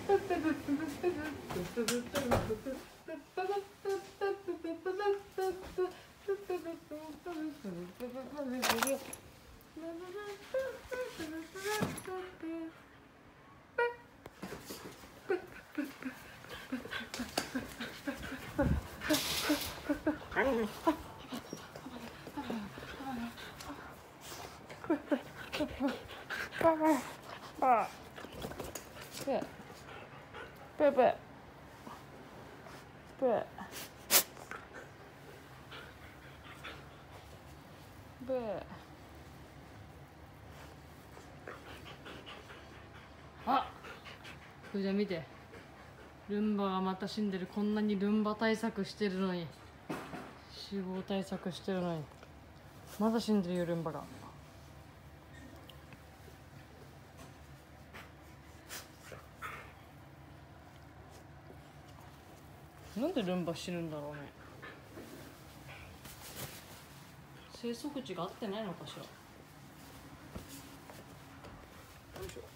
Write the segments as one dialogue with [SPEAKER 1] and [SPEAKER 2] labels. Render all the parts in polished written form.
[SPEAKER 1] あ、これじゃ見て、ルンバがまた死んでる。こんなにルンバ対策してるのに、死亡対策してるのにまだ死んでるよ、ルンバが。なんでルンバ死ぬんだろうね。生息地が合ってないのかしら。よいしょ。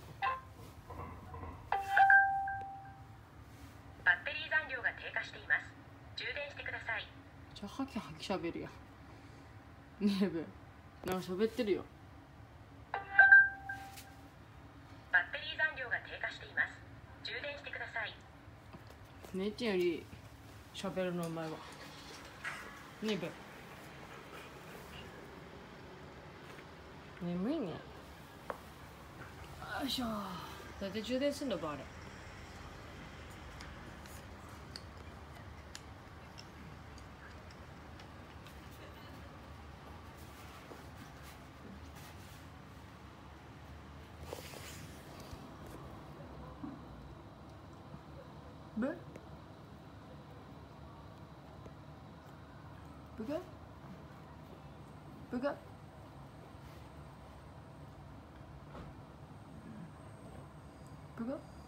[SPEAKER 2] バッテリー残量が低下しています。充電してください。
[SPEAKER 1] じゃあハキハキしゃべるやん。ねえべ、なんかしゃべってるよ。
[SPEAKER 2] バッテリー残量が低下しています。充電してください。
[SPEAKER 1] 姉ちゃんよりしゃべるのうまいわ。ねえべ、眠いね。よいしょ。どうやって充電すんのばあれ。べぶけぶけぶけ